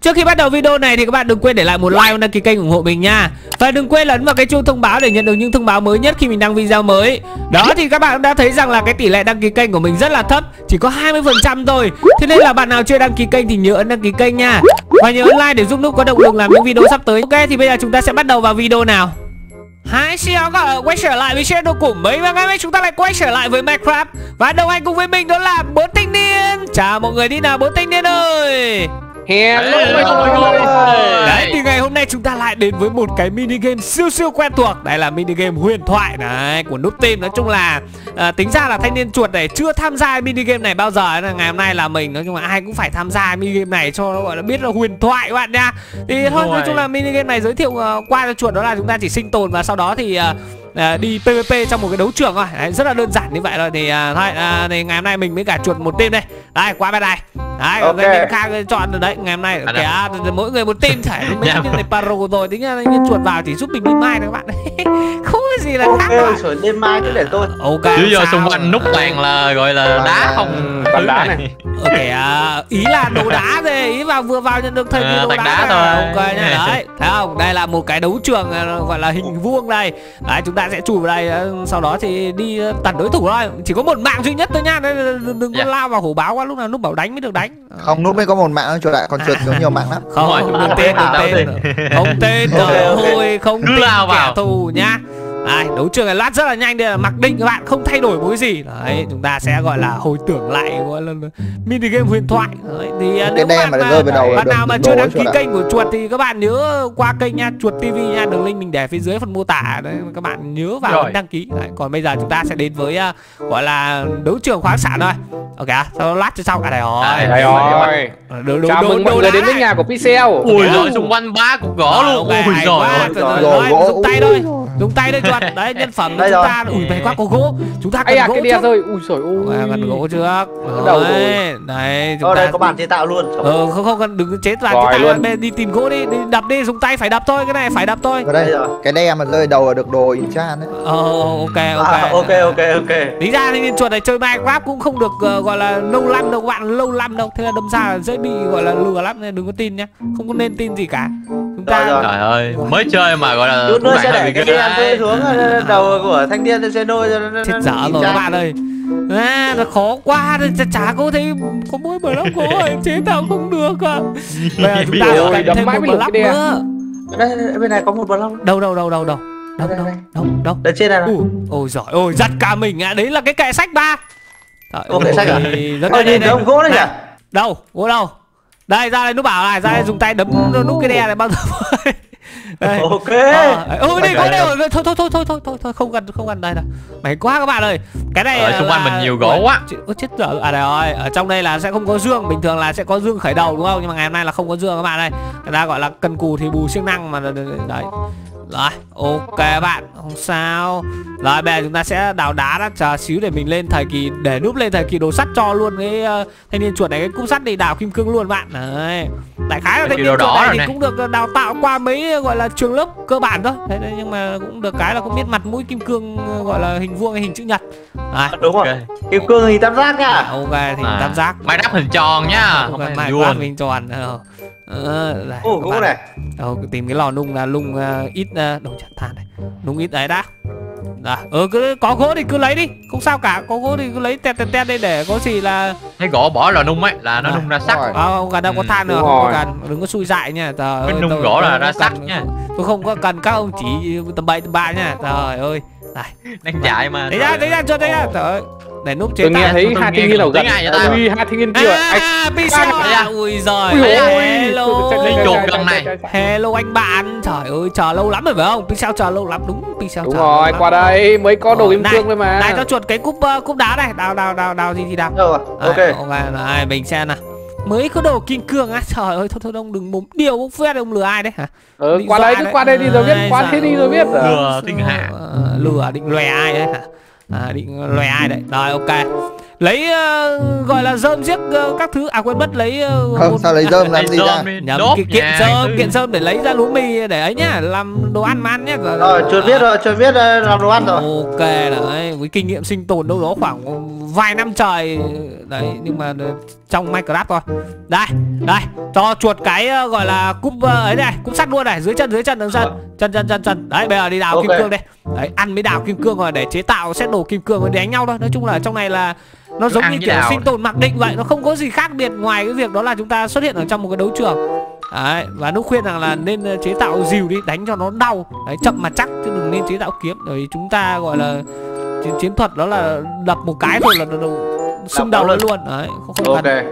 Trước khi bắt đầu video này thì các bạn đừng quên để lại một like và đăng ký kênh ủng hộ mình nha. Và đừng quên ấn vào cái chuông thông báo để nhận được những thông báo mới nhất khi mình đăng video mới. Đó thì các bạn đã thấy rằng là cái tỷ lệ đăng ký kênh của mình rất là thấp, chỉ có 20% thôi. Thế nên là bạn nào chưa đăng ký kênh thì nhớ ấn đăng ký kênh nha. Và nhớ ấn like để giúp Núp có động lực làm những video sắp tới. Ok, thì bây giờ chúng ta sẽ bắt đầu vào video nào. Hi, xin chào các bạn quay trở lại với channel của mình. Và ngày hôm nay chúng ta lại quay trở lại với Minecraft. Và đồng hành cùng với mình đó là bốn thanh niên. Chào mọi người đi nào bốn thanh niên ơi. Hello mọi người. Đấy thì ngày hôm nay chúng ta lại đến với một cái mini game siêu quen thuộc. Đây là mini game huyền thoại này của Núp Team. Nói chung là tính ra là thanh niên chuột này chưa tham gia mini game này bao giờ. Ngày hôm nay là mình, nói chung là ai cũng phải tham gia mini game này cho nó gọi là biết là huyền thoại các bạn nha. Thì thôi nói chung là mini game này giới thiệu qua cho chuột đó là chúng ta chỉ sinh tồn và sau đó thì đi PVP trong một cái đấu trường thôi. Đấy, rất là đơn giản như vậy rồi. Thì thôi thì ngày hôm nay mình với cả chuột một team đây. Đây qua bên này. Đấy, okay. Khác chọn rồi đấy. Ngày hôm nay kìa, mỗi người một team thể mấy cái này paro rồi. Tính ra nhân chuột vào chỉ giúp mình đi mai thôi các bạn. Không có gì là khác. Ok, rồi đêm mai cứ để tôi. Ok. Chứ giờ xung quanh Núp toàn là gọi là đá không thứ đá này. Ok, ý là đồ đá thôi, ý vừa vào nhận được thời đồ đá thôi. Ok nha, đấy. Thấy không? Đây là một cái đấu trường gọi là hình vuông đây. Đấy, chúng ta sẽ chụp vào đây, sau đó thì đi tấn đối thủ thôi. Chỉ có một mạng duy nhất thôi nha. Đừng có lao vào hổ báo quá, lúc nào Núp bảo đánh mới được đánh. Không, Núp mới có một mạng chuột lại, còn chuột có nhiều mạng lắm. Không, đừng tên. Không tên rồi, không tin kẻ thù nhá. Đây, đấu trường này lát rất là nhanh. Đây là mặc định các bạn, không thay đổi một cái gì. Đấy, chúng ta sẽ gọi là hồi tưởng lại gọi là mini game huyền thoại. Đấy, thì nếu bạn nào mà chưa đăng ký kênh của chuột thì các bạn nhớ qua kênh nha, Chuột TV nha, đường link mình để phía dưới phần mô tả. Đấy, các bạn nhớ vào đăng ký. Đấy, còn bây giờ chúng ta sẽ đến với gọi là đấu trường khoáng sản thôi. Ok, sau đó lát cho xong cả này rồi. Chào mừng mọi người đến với nhà của Pixel. Ui rồi xung quanh ba cục gỗ luôn. Ui rồi, dùng tay thôi. Dùng tay đây chuột. Đấy, nhân phẩm chúng ta. Ui mày quá có gỗ. Chúng ta cần gỗ trước. Rồi. Ui giời ơi. Cần gỗ trước. Đấy, chúng ta có bàn chế tạo luôn. Không cần đừng chế tạo luôn. Đi tìm gỗ đi, đi đập đi, dùng tay phải đập thôi, cái này phải đập thôi. Ở đây cái đe mà rơi đầu là được đồ enchant đấy. Ok. Lý ra thì chuột này chơi Minecraft cũng không được gọi là lâu lắm đâu các bạn, lâu lắm đâu. Thế là đâm ra là dễ bị gọi là lừa lắm nên đừng có tin nhá. Không có nên tin gì cả. Chúng ta trời ơi, mới chơi mà gọi là chút nữa sẽ để cái đen rơi xuống đầu của thanh niên sẽ nôi chết dở rồi các bạn ơi. Nó khó quá, chả có thấy có mỗi block gỗ em chế tạo không được à. Bây giờ chúng ta cần thêm một block nữa. Đây, bên này có một block. Đâu. Đây trên này này. Ôi giời ơi, giật cả mình ạ. Đấy là cái kệ sách ba. Kệ sách à? Đây gỗ đấy nhỉ? Đâu, gỗ đâu? Đây ra đây Núp bảo này, ra đây dùng tay đấm nút cái đè này bao giờ. Đây. Ok. Đi có đây. Thôi không cần đây đâu. Mày quá các bạn ơi. Cái này ở xung quanh mình nhiều gỗ quá. Chết dở. À đây rồi, ở trong đây là sẽ không có dương, bình thường là sẽ có dương khởi đầu đúng không? Nhưng mà ngày hôm nay là không có dương các bạn ơi. Người ta gọi là cần cù thì bù siêng năng mà đấy. Rồi, ok bạn, không sao. Rồi bây giờ chúng ta sẽ đào đá đó, chờ xíu để mình lên thời kỳ, để Núp lên thời kỳ đồ sắt cho luôn cái thanh niên chuột này cái cục sắt đi, đào kim cương luôn bạn. Đấy. Đại khái là thanh niên chuột này thì cũng được đào tạo qua mấy gọi là trường lớp cơ bản thôi. Thế nhưng mà cũng được cái là cũng biết mặt mũi kim cương gọi là hình vuông hay hình chữ nhật. Đấy. Đúng rồi. Kim cương hình tam giác nha. Ok thì tam giác. Mày đắp hình tròn nhá. Mày đắp hình tròn. Gỗ này. Tìm cái lò nung là nung ít đầu chặt than này, nung ít đấy đã. Cứ có gỗ thì cứ lấy đi, không sao cả, có gỗ thì cứ lấy tẹt đây để có gì là thấy gỗ bỏ lò nung ấy là nó nung ra sắt. Không cần đâu có than nữa, không cần, đừng có xui dại nha. Cái nung gỗ là ra sắt nha. Tôi không có cần các ông chỉ tầm bậy tầm bạ nha. Trời ơi, đang chạy mà. Đấy ra cho đấy ra. Trời ơi. Để Núp chế tôi nghe thấy hai thanh niên đầu gần. Ui, hai thanh niên kia. Pixel. Ui giời. Hello. Chuột gần này. Hello anh bạn. Trời ơi, chờ lâu lắm rồi phải không? Pixel chờ lâu lắm đúng. Pixel đúng rồi, qua đây mới có đồ kim cương thôi mà. Này cho chuột cái cúp đá này, đào gì thì đào. Ok. Này mình xem nào. Mới có đồ kim cương á. Trời ơi, thôi ông đừng mồm điều ông phết, ông lừa ai đấy hả? Qua đây chứ, qua đây đi rồi biết, qua thế đi rồi biết. Lừa định hạ. Lừa định lòe ai đấy hả? định lòe ai đấy. Rồi ok. Lấy gọi là rơm giết các thứ. À quên mất lấy Không sao lấy rơm làm gì ra. nhầm kiện rơm để lấy ra lúa mì để ấy nhá, làm đồ ăn mà ăn nhá. Rồi chuột biết làm đồ ăn rồi. Ok đấy, với kinh nghiệm sinh tồn đâu đó khoảng vài năm trời đấy, nhưng mà trong Minecraft thôi. Đây cho chuột cái gọi là cúp ấy này, cúp sắt luôn này, dưới chân đằng chân. Đấy bây giờ đi đào kim cương đây. Đấy, ăn mới đào kim cương rồi để chế tạo set đồ kim cương để đánh nhau thôi. Nói chung là trong này là nó giống như kiểu sinh tồn mặc định vậy, nó không có gì khác biệt ngoài cái việc đó là chúng ta xuất hiện ở trong một cái đấu trường. Đấy, và nó khuyên rằng là nên chế tạo rìu đi, đánh cho nó đau. Đấy, chậm mà chắc chứ đừng nên chế tạo kiếm. Bởi chúng ta gọi là chiến thuật đó là đập một cái thôi là xung đầu luôn. Đấy, không Ok. đây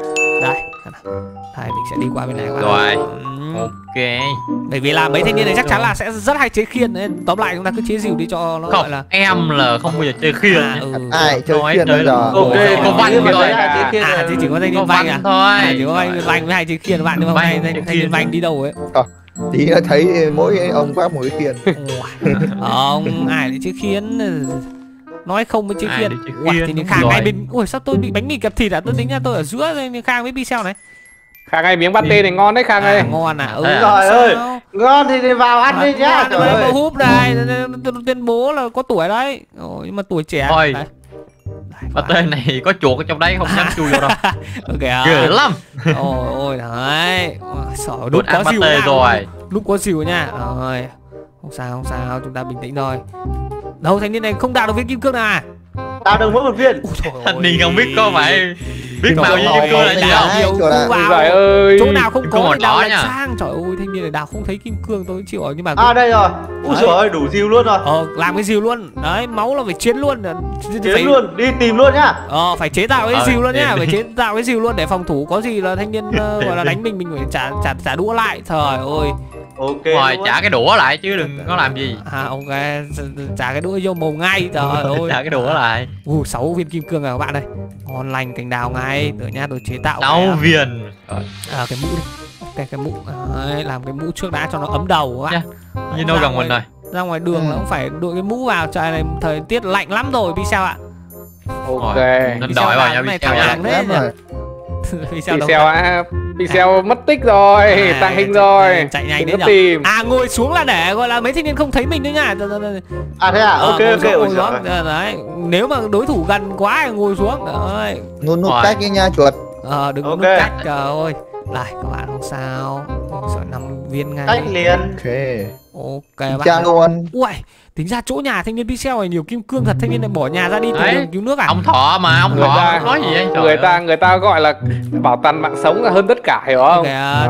mình sẽ đi qua bên này các bạn. Rồi. Ok. Bởi vì là mấy thanh niên này chắc chắn là sẽ rất hay chế khiên đấy. Tóm lại chúng ta cứ chế rìu đi cho nó không, gọi là em là không bao giờ chơi khiên. Ai chơi khiên bây giờ. Ok, có Vanh thôi. Thì chỉ có thanh niên Vanh thôi. Chỉ có Vanh với hai chế khiên các bạn, nhưng mà hôm nay thanh niên Vanh đi đâu ấy. Tí nữa thấy mỗi ông khoác một cái khiên. Ông ai lại chế khiên, nói không với chế khiên. Thì Khang hai bên. Ui sao tôi bị bánh mì kẹp thịt à? Tôi tính ra tôi ở giữa nên Khang với Pixel này. Khang ơi, miếng pate này ngon đấy Khang ơi. Ngon à? Trời ơi, ngon thì vào ăn đi nhá. Trời ơi, húp này, tuyên bố là có tuổi đấy. Nhưng mà tuổi trẻ. Thôi. Pate này có chuột ở trong đấy không dám chui vô đâu. Ok. Ghê lắm. Ôi đấy. Sợ đút có rìu rồi. Đút có rìu nha. Rồi. Không sao, chúng ta bình tĩnh thôi. Đâu thanh niên này không đào được viên kim cương nào à? Đào được mỗi một viên. Thanh niên không biết có phải biết màu gì kim cương là gì đâu. Trời ơi, chỗ nào không có thì đào nha. sang. Trời ơi, thanh niên này đào không thấy kim cương tôi chịu rồi, nhưng mà đây rồi. Úi giời ơi, đủ rìu luôn rồi. Làm cái rìu luôn. Đấy, máu là phải chiến luôn. Chiến luôn, đi tìm luôn nhá. Phải chế tạo cái rìu luôn nhá, phải chế tạo cái rìu luôn để phòng thủ, có gì là thanh niên gọi là đánh mình phải trả đũa lại. Trời ơi. Ok. Rồi trả cái đũa lại chứ đừng có làm gì. Ok, trả cái đũa vô mồm ngay. Trời ơi. Trả cái đũa lại. 6 viên kim cương rồi các bạn đây. Ngon lành, cành đào ngay. Đợi nha, tôi chế tạo 6 viên. Cái mũ đi. Ok, cái mũ. Đấy, làm cái mũ trước đã cho nó ấm đầu các bạn. Như đâu gần mình rồi. Ra ngoài đường là cũng phải đội cái mũ vào. Trời này thời tiết lạnh lắm rồi, Pixel ạ. Ok. Nên đổi vào nha Pixel. Pixel mất tích rồi, tàng hình rồi. Chạy nhanh đấy nhở. Ngồi xuống là để gọi là mấy thanh niên không thấy mình nữa nha. Thế à? Ok. Đấy, nếu mà đối thủ gần quá thì ngồi xuống. Đấy. Nút cách đi nha chuột. Đừng nút cách. Trời ơi. Này các bạn không sao. Sợ 5 viên ngay. Cách liền. Ok bạn luôn. Ui, tính ra chỗ nhà thanh niên Pixel này nhiều kim cương thật. Thanh niên này bỏ nhà ra đi tìm cứu nước à? Ông Thọ mà, ông Thọ nói gì vậy? Người ta gọi là bảo toàn mạng sống là hơn tất cả, hiểu không?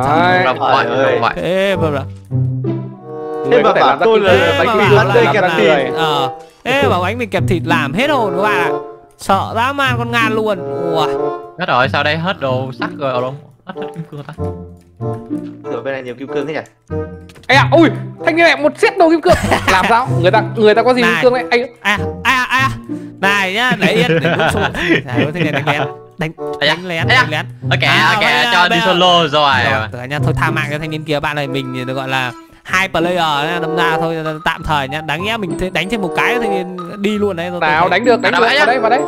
Thế mà bảo tôi là bánh mì lăn đây kẹp thịt. Thế bảo bánh mì kẹp thịt làm hết hồn các bạn ạ. Sợ dã man con ngàn luôn. Hết rồi, sao đây hết đồ sắt rồi luôn. Hết kim cương ta. Rồi bên này nhiều kim cương thế nhỉ? Ui, thanh niên này một set đồ kim cương. Làm sao? Người ta có gì kim cương đấy? Này nhá, để yên để nút xuống. Thế này đánh lén. Kìa, cho đi solo rồi. Nha, thôi tha mạng cho thanh niên kia, bạn này mình được gọi là 2 player đâm ra thôi tạm thời nhá. Đáng nhẽ mình đánh thêm một cái thanh niên đi luôn đấy. Nào đánh được, vào đấy.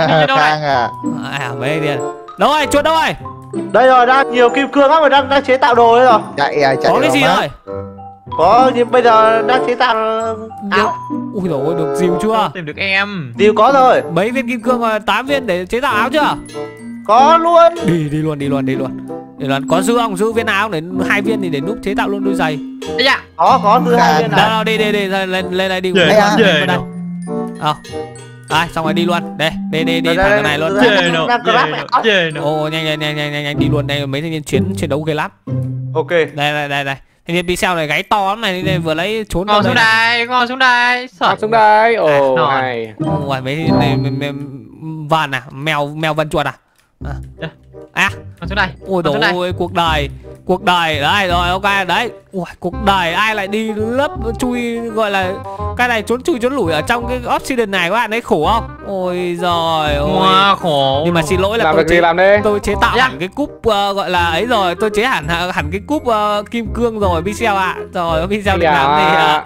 Mấy điên. Đâu rồi, chuột đâu rồi? Đây rồi, đang nhiều kim cương lắm rồi, đang chế tạo đồ đấy rồi. Chạy có cái gì rồi? Có, nhưng bây giờ đang chế tạo áo. Ui dồi ôi, được rìu chưa? Tìm được em. Rìu có rồi. Mấy viên kim cương rồi, 8 viên để chế tạo áo chưa? Có luôn. Đi luôn. Có giữ không? Giữ viên áo để 2 viên thì để núp chế tạo luôn đôi giày. Có từ 2 viên nào. Đi lên đây đi. Về đâu. Xong rồi đi luôn. Đây, đi thẳng cái này luôn. Nhanh đi luôn. Đây mấy thanh niên chiến đấu ghê lắm. Ok. Đây. Thanh niên Pixel này gáy to lắm này, vừa lấy trốn ngon xuống đây. Sợ xuống đây. Hay. Ôi mấy này vần à, mèo vần chuột à? Ngon xuống đây. Ôi đồ ơi, cuộc đời cuộc đời đấy rồi, ok đấy. Ui, cuộc đời ai lại đi lớp chui gọi là cái này trốn chui trốn lủi ở trong cái obsidian này các bạn ấy, khổ không? Ôi giời ơi, khổ. nhưng mà xin lỗi là làm việc gì làm đi. tôi chế tạo hẳn cái cúp gọi là ấy rồi, tôi chế hẳn cái cúp kim cương rồi Pixel ạ. Rồi Pixel định làm gì ạ?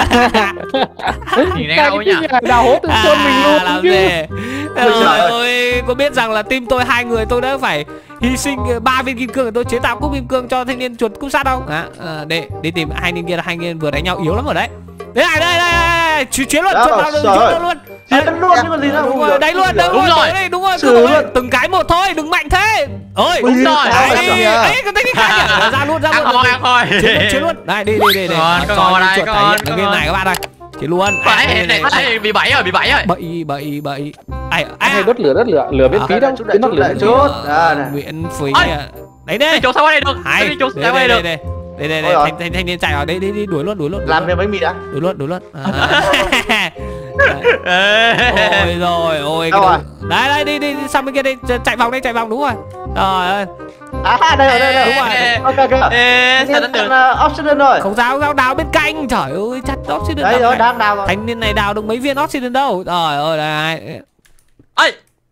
Nhìn đau nhỉ. Đào hố từng chôn mình luôn làm chứ. gì? Rồi ôi, có biết rằng là team tôi 2 người tôi đã phải hy sinh 3 viên kim cương để tôi chế tạo cúp kim cương cho thanh niên chuột cúp sắt không? Để đi tìm hai anh kia, hai anh vừa đánh nhau yếu lắm rồi đấy. Đây này, đây chiến luôn, chuột vào đường luôn. Chiến luôn chứ còn gì nữa. Đúng rồi, đánh luôn, đúng rồi. Đúng rồi, từng cái một thôi, đừng mạnh thế. Ôi, đúng rồi. Ấy, cái technique khác nhỉ? Ra luôn. Ăn thôi. Chiến luôn. Đây, đi. Còn đây, con game này các bạn ơi. Chiến luôn. Bị bẫy rồi. Bậy. Ai đốt lửa miễn phí đâu. Chút chút. Miễn phí. Đấy Đi chỗ sao đây được. Đi chỗ sao đây được. Đây, thanh niên chạy vào đây, đi đuổi luôn. Làm về bánh mì đã. Đuổi luôn. Ôi rồi, ôi đấy, đi sang bên kia đi, chạy vòng đúng rồi. Trời ơi. Đây rồi. Đúng rồi. Ok. Sao đánh được? Oxygen rồi. Không sao, đào bên cạnh. Trời ơi, chặt oxygen. Đấy rồi, đang đào rồi. Thanh niên này đào được mấy viên oxygen đâu. Trời ơi, đây. Ơi.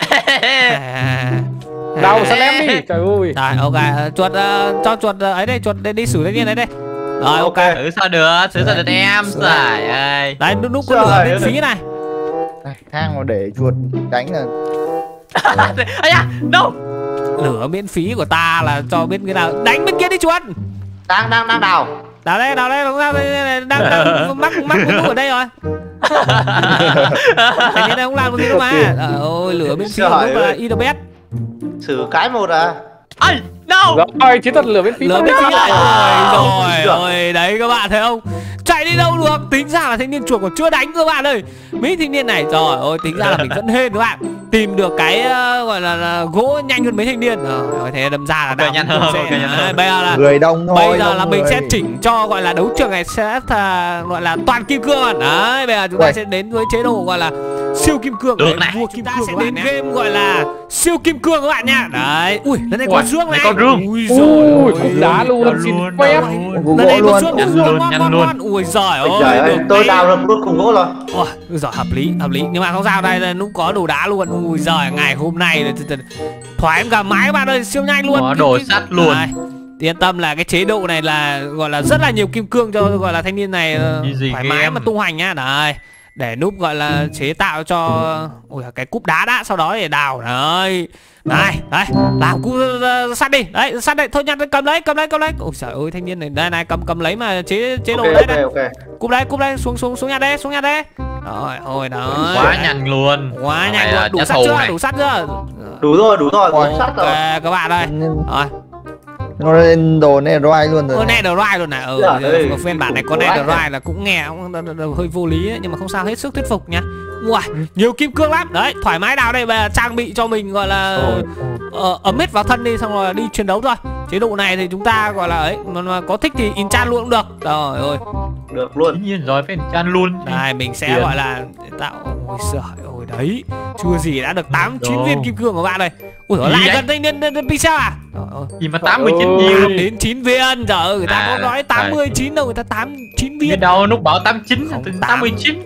Đào săn em đi. Trời ơi. Rồi, ok, chuột cho chuột ấy đây, chuột đi xử thanh niên đấy đây. Rồi, ok. Xử sao được em. Trời ơi. Đấy, núp có lửa bên phía này. Thang mà để chuột đánh là Ây da, đâu? Lửa miễn phí của ta là cho bên cái nào đánh bên kia đi chuột. Đang đào. Đào đây, đang mắc núp ở đây rồi. Thế nên không làm được gì đâu mà. Ôi, lửa miễn phí của núp là IDBS. Xử cái một à. Ây, đâu? Rồi, chiến thuật lửa miễn phí. Lửa miễn phí lại rồi. Đấy các bạn thấy không? Chạy đi đâu được. Tính ra là thanh niên chuột còn chưa đánh các bạn ơi. Mấy thanh niên này trời ơi, tính ra là mình vẫn hên các bạn. Tìm được cái gọi là gỗ nhanh hơn mấy thanh niên. Rồi thế đâm ra là nhanh hơn. Bây giờ là người đông thôi. Bây giờ là mình sẽ chỉnh cho gọi là đấu trường này sẽ gọi là toàn kim cương. Đấy, bây giờ chúng ta sẽ đến với chế độ gọi là siêu kim cương. Được này. Chúng ta sẽ đến game gọi là siêu kim cương các bạn nha. Đấy. Ui, lần này có dương này. Có rương. Ui giời, đá luôn, xin phép. Lần này có dương ngon. Ui giời ơi, tôi đào được luôn cùng gỗ rồi. Ôi, giời, hợp lý. Nhưng mà không sao, đây là nó có đồ đá luôn. Ui giời, ngày hôm nay thoải cả mái các bạn ơi, siêu nhanh luôn. Có đồ sắt luôn. Yên tâm là cái chế độ này là gọi là rất là nhiều kim cương cho gọi là thanh niên này thoải mái mà tung hoành nhá. Đấy, để núp gọi là chế tạo cho ôi cái cúp đá đã, sau đó để đào. Đấy, đấy làm cúp sắt đi. Đấy, sắt đây thôi, nhặt cầm lấy. Ôi trời ơi, thanh niên này đây cầm lấy mà chế độ đấy đây. Cúp đây, xuống nhặt đây. Rồi, ôi đó. Quá nhanh luôn. Đủ sắt chưa? Đủ rồi, sắt rồi. Các bạn ơi. Rồi. nó lên đồ netherite luôn rồi. Netherite luôn này. Phiên bản này có netherite là cũng nghe hơi vô lý ấy, nhưng mà không sao, hết sức thuyết phục nha. Wow, nhiều kim cương lắm. Đấy, thoải mái đào đây, bây giờ trang bị cho mình gọi là ấm hết vào thân đi, xong rồi đi chiến đấu thôi. Chế độ này thì chúng ta gọi là ấy, mà có thích thì enchant luôn cũng được. Trời ơi. Được luôn. Dĩ nhiên rồi, phải enchant luôn. Đây, mình sẽ gọi là tạo. Ôi giời ơi, đấy, chưa gì đã được 8-9 viên kim cương của bạn ơi. Ui giời, lại gần thanh niên Pixel à? Gì mà 89 nhiều đến 9 viên. Trời ơi, người ta có nói 89 đâu, người ta 89 viên. Đâu lúc bảo 89, 89.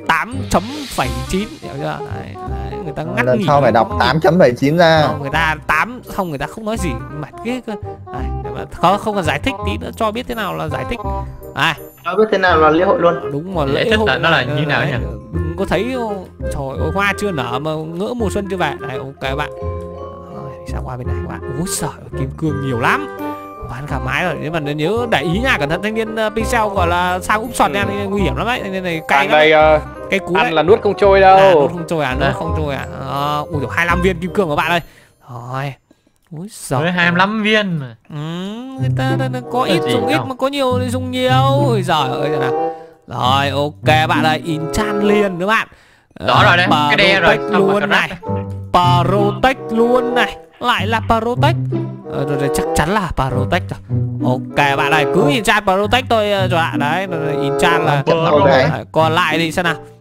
8.9. Hiểu chưa? Đấy, người ta ngắt nghỉ. Sao phải đọc 8.79 ra? Người ta 8 không, người ta không nói gì, mệt ghê cơ. Không cần giải thích tí nữa cho biết thế nào là giải thích. Cho biết thế nào là lễ hội luôn. Đúng mà lễ hội nó là như nào nhỉ? Đừng có thấy trời ơi, hoa chưa nở mà ngỡ mùa xuân chưa về. Đây, ok các bạn. Sang qua bên này các bạn. Úi giời, kim cương nhiều lắm. Bán cả mái rồi. Nhưng mà nhớ để ý nha, cẩn thận thanh niên Pixel gọi là sang úp sọt nha, nguy hiểm lắm đấy. Thanh niên này cay lắm. Cái cú ăn là nuốt không trôi đâu. Nuốt không trôi à. Ui giời, 25 viên kim cương các bạn ơi. Rồi. Úi giời. Mới 25 viên mà. Người ta có ít dùng ít mà có nhiều thì dùng nhiều. Ôi giời ơi nào. Rồi, ok bạn ơi, enchant liền các bạn. Đó rồi đấy, cái đe rồi luôn này. Protect luôn này. Lại là Protect. Rồi chắc chắn là Protect rồi. Ok bạn ơi, cứ enchant Protect thôi cho bạn. Đấy, enchant là còn lại đi xem nào.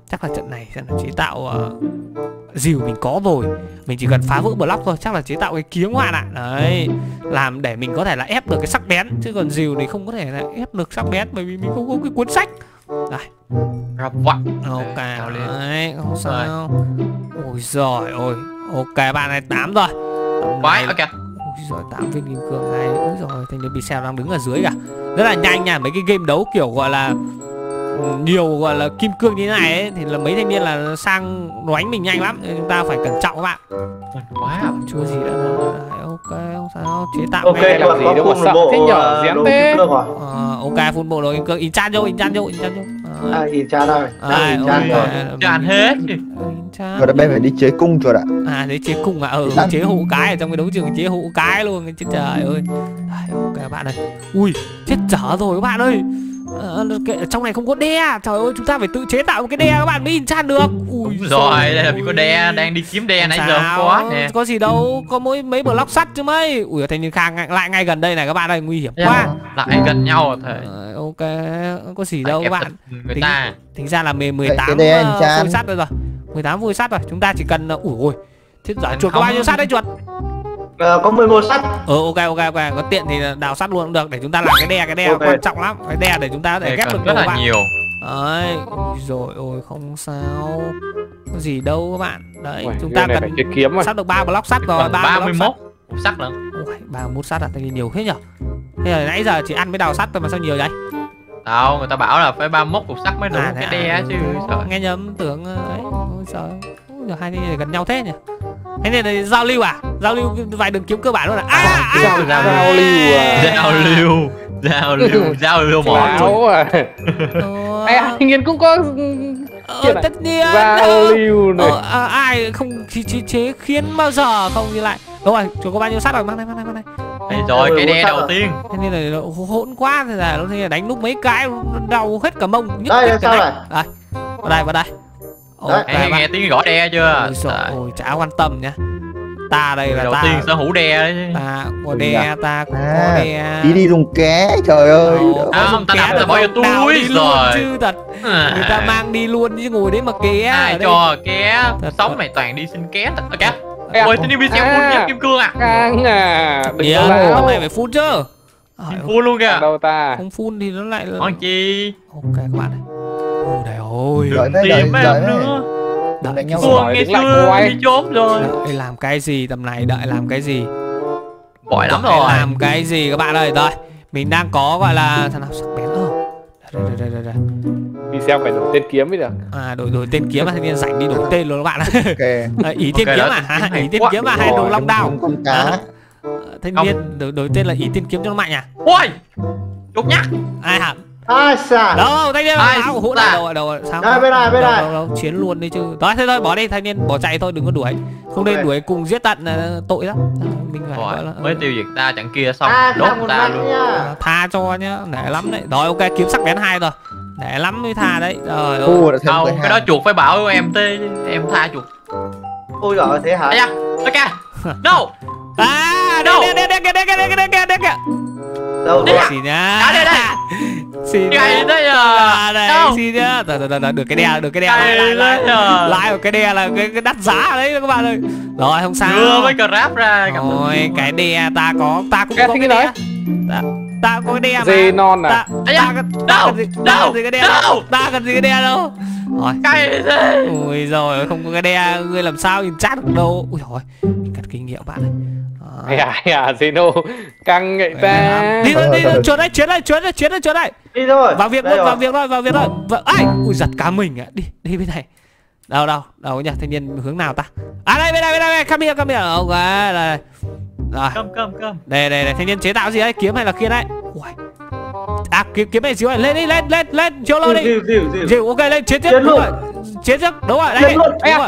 Chắc là trận này sẽ là chế tạo rìu mình có rồi, mình chỉ cần phá vỡ block thôi. Chắc là chế tạo cái kiếm các bạn ạ. Đấy, làm để mình có thể là ép được cái sắc bén, chứ còn rìu thì không có thể là ép được sắc bén, bởi vì mình không có cái cuốn sách. Đây, ok, đấy, không sao. Ôi giời ơi, ok bạn này 8 rồi. Quái, ok. Ôi giời, 8 viên kim cương hay. Ôi giời, thanh niên Pixel đang đứng ở dưới cả. Rất là nhanh nha, mấy cái game đấu kiểu gọi là nhiều gọi là kim cương như thế này ấy, thì là mấy thanh niên là sang đánh mình nhanh lắm, nên chúng ta phải cẩn trọng các bạn. Quá. Chưa gì nữa. Ok, không sao, chế tạo Ok, ngay. làm gì đâu mà sợ thế nhỏ dám thế. Ok, phun bộ đồ kim cương, inchan vô. Inchan rồi. Inchan hết. Rồi bên phải đi chế cung rồi ạ. Đấy, chế cung à? Chế hụ cái ở trong cái đấu trường, chế hụ cái luôn. Chết trời ơi. Ok các bạn ơi. Ui, chết dở rồi các bạn ơi. Trong này không có đe. Trời ơi, chúng ta phải tự chế tạo một cái đe các bạn mới inchan được. Ui rồi, đây là có đe, đang đi kiếm đe nãy giờ không có nè. Có gì đâu, có mỗi mấy block sắt chứ mấy. Ui, thanh niên Khang lại ngay gần đây này các bạn ơi, nguy hiểm quá. Lại gần nhau rồi. Ok, có gì đâu các bạn. Người ta tính ra là 18 phôi sắt rồi. 18 phôi sắt rồi, chúng ta chỉ cần ui ôi. Thế giỏi chuột có bao nhiêu sắt đấy chuột? Có 11 sắt. Ok, có tiện thì đào sắt luôn cũng được, để chúng ta làm cái đe quan trọng lắm. Cái đe để chúng ta có thể ghép được rất là nhiều. Đấy, rồi ôi không sao. Có gì đâu các bạn. Đấy, chúng ta cần kiếm sắt được 3 block sắt rồi, 31 sắt nữa. Ui, 31 sắt à, thì nhiều thế nhỉ? Thế là nãy giờ chỉ ăn mới đào sắt thôi mà sao nhiều vậy? Đâu, người ta bảo là phải 31 cục sắt mới đủ cái đe chứ. Nghe nhầm tưởng ấy. Ôi trời. Ôi, hai này gần nhau thế nhỉ? Thế này là giao lưu à? Giao lưu vài đường kiếm cơ bản luôn à? Giao lưu máu à? Anh Nghiên cũng có tất nhiên giao lưu này. Ai không chế khiến bao giờ không như lại. Đúng rồi, chúng có bao nhiêu sắt rồi, mang này. Đây rồi, cái đe đầu tiên. Thế nên là hỗn quá, thế là nó đánh lúc mấy cái đau hết cả mông. Đây là sao này? Vào đây. Okay, nghe tiếng gõ đe chưa? Ôi, chả quan tâm nhá. Ta đây là đầu tiên sở hữu đe đấy. Ta có đe, ta cũng có đe. Đi dùng ké, trời ơi. Không, ta nằm bỏ vô túi rồi. Chứ thật. Người ta mang đi luôn chứ ngồi đấy mà ké. Ai cho ké? Sống mày toàn đi xin ké thật. Ké. Ôi, thế đi bị xem phun kim cương à? Căng à. Đừng có làm này phải phun chứ. Phun luôn kìa. Đâu ta? Không phun thì nó lại là... Ngon chi. Ok các bạn này. Ôi trời ơi. Tìm em nữa. Đợi nhau rồi. Ngày xưa đi trốn rồi. Đợi làm cái gì tầm này, đợi làm cái gì? Bỏi lắm rồi. Làm cái gì các bạn ơi. Rồi, mình đang có gọi là thằng nào sắc bén. Đây. Đi xem phải đổi tên kiếm mới được. Đổi tên kiếm mà thanh niên rảnh đi đổi tên luôn các bạn. Ok. Ý tên kiếm à? Ý tên kiếm à hay đồ long đao? Con cá. Thanh niên đổi tên là ý tên kiếm cho nó mạnh à? Ôi, chốt nhắc. Ai hả? Ai xa? Đâu, thanh niên bảo hỗn đâu sao? Đây bên này. Đâu, chiến luôn đi chứ. Thôi thế thôi, bỏ đi thanh niên, bỏ chạy thôi, đừng có đuổi. Không nên đuổi cùng giết tận tội lắm. Mình phải gọi là mới tiêu diệt ta chẳng kia xong đốt ta luôn. Tha cho nhá, nể lắm đấy. Rồi ok, kiếm sắc bén 2 rồi. Nể lắm mới tha đấy. Trời ơi. Không, cái đó chuột phải bảo em em tha chuột. Ôi giời, thế hả? Ây da, ok. No. Đâu đây xì nhá. Đây. Xì đây đây xì nhá. Được cái đe, lại một cái đe là cái đắt giá đấy các bạn ơi. Rồi không sao. Đưa mấy cờ ráp ra. Rồi cái đe ta cũng có cái đe. Ta có cái đe mà. Dê non à? Ta cần gì cái đe đâu. Rồi. Cái gì? Ui rồi không có cái đe, ngươi làm sao nhìn chat được đâu. Ui rồi, cắt kinh nghiệm bạn ơi. Zeno căng vậy ta. Đi chuột đây, chuyến đây. Đi thôi. Vào việc thôi. Ai, ui giật cả mình ạ. Đi bên này. Đâu nhỉ? Thanh niên hướng nào ta? Đây, bên này, come here. Ok, đây. Rồi. Cơm. Đây, thanh niên chế tạo gì đấy? Kiếm hay là khiên đấy? Ui. Kiếm này xíu này, lên, chiếu lô đi. Dìu, ok, lên chiến trước. Chiến trước, đúng rồi, đây.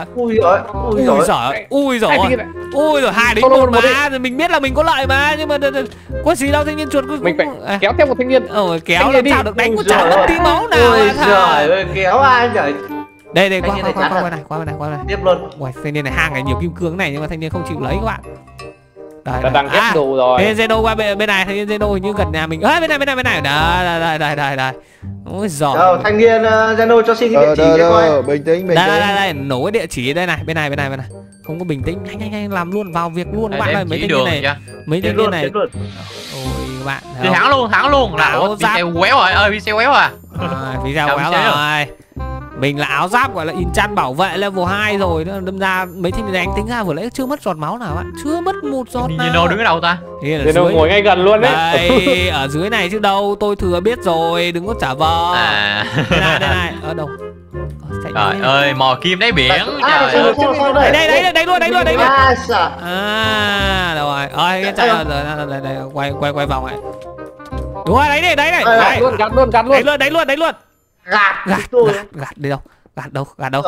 Ui giời. Ui rồi 2 đến 1 mà, thì mình biết là mình có lợi mà, nhưng mà có gì đâu, thanh niên chuột cũng mình phải kéo theo một thanh niên. Kéo làm sao được, đánh có chả mất tí máu nào. Ôi giời ơi, kéo ai trời. Đây, qua bên này. Tiếp luôn. Ui, thanh niên này hang này nhiều kim cương này nhưng mà thanh niên không chịu lấy các bạn. Ta đang ghép đồ rồi. Zeno qua bên này, thanh niên Zeno hình như gần nhà mình. Bên này. Đây. Ôi giời. Đâu, thanh niên Zeno cho xin cái địa chỉ cho coi. Bình tĩnh, bình Đây, nổ cái địa chỉ đây này, bên này. Không có bình tĩnh, nhanh làm luôn, vào việc luôn các bạn ơi, mấy thanh niên này. Mấy thanh niên này. Ôi các bạn. Thì thắng luôn là video quéo rồi, video quéo à. Video quéo rồi. Mình là áo giáp gọi là enchant bảo vệ level 2 rồi, đâm ra mấy thanh niên này anh tính ra vừa nãy chưa mất giọt máu nào bạn, chưa mất một giọt nào. Zeno đứng ở đâu ta? Zeno ngồi ngay gần luôn đấy. Đây, ở dưới này chứ đâu, tôi thừa biết rồi, đừng có trả vờ. Đây này, ở đâu? Trời ơi, mò kim đáy biển. Đây luôn. Rồi, chạy đây, quay vòng này. Đúng rồi, đấy này. Đánh luôn. Gạt đi đâu? Gạt đâu?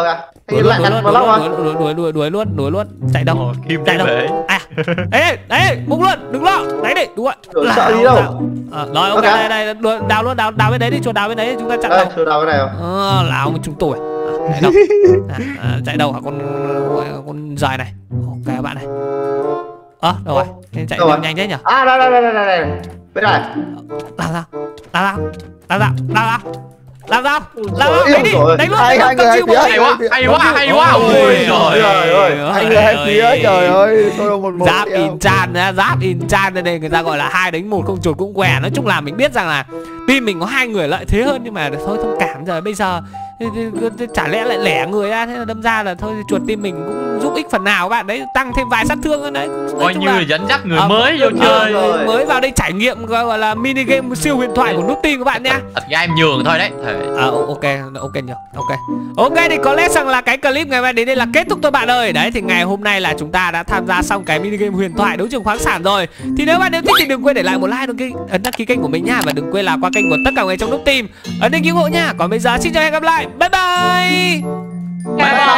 Đuổi luôn. Chạy đâu? Chạy đâu? Đấy, bung luôn, đừng lo. Đấy đi, đúng rồi. Sợ đi đâu? Rồi ok, đây, đào luôn, đào bên đấy đi, chuột đào bên đấy chúng ta chặn đâu. Chuột đào cái này không? Láo chúng tôi. Chạy đâu? Chạy đâu hả con dài này? Ok các bạn này. Đâu rồi? Chạy nhanh thế nhỉ? Đây. Bên này. Làm sao? Đánh đi, đánh luôn. Hai người hai phía. Hay quá. Ôi trời ơi. Hai người hai phía, trời ơi. Tôi đâu một. Giáp Inchan đây người ta gọi là 2 đánh 1 không chuột cũng què. Nói chung là mình biết rằng là team mình có 2 người lợi thế hơn, nhưng mà thôi thông cảm rồi, bây giờ chả lẽ lại lẻ người ra, thế là đâm ra là thôi chuột team mình cũng giúp ích phần nào các bạn đấy, tăng thêm vài sát thương hơn đấy. Coi như là dẫn dắt người mới vô chơi, mới vào đây trải nghiệm gọi là mini game siêu huyền thoại của nút team các bạn nhá. Thật ra em nhường thôi đấy. Ok nhỉ. Ok thì có lẽ rằng là cái clip ngày hôm nay đến đây là kết thúc thôi bạn ơi. Đấy thì ngày hôm nay là chúng ta đã tham gia xong cái mini game huyền thoại đấu trường khoáng sản rồi. Thì nếu bạn thích thì đừng quên để lại một like, ấn đăng ký kênh của mình nha, và đừng quên là qua kênh của tất cả người trong nút team ấn đăng ký hộ nha. Còn bây giờ xin chào và hẹn gặp lại. Bye bye.